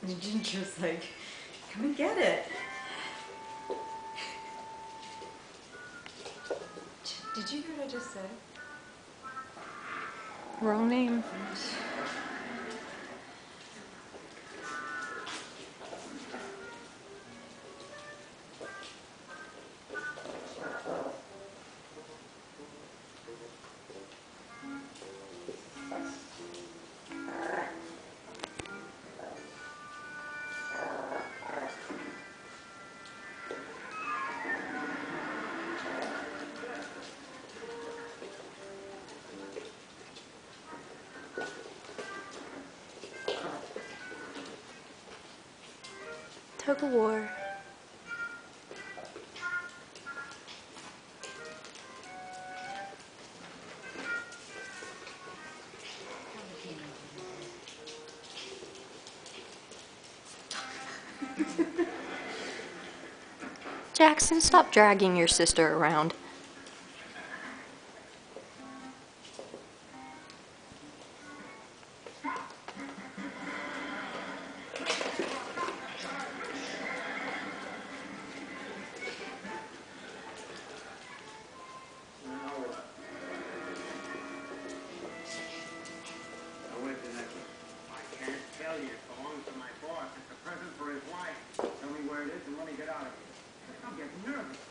And Ginger's like, come and get it. Did you hear what I just said? Wrong name. Tug-Of-War. Jackson, stop dragging your sister around. Tell me where it is and let me get out of here. I'm getting nervous.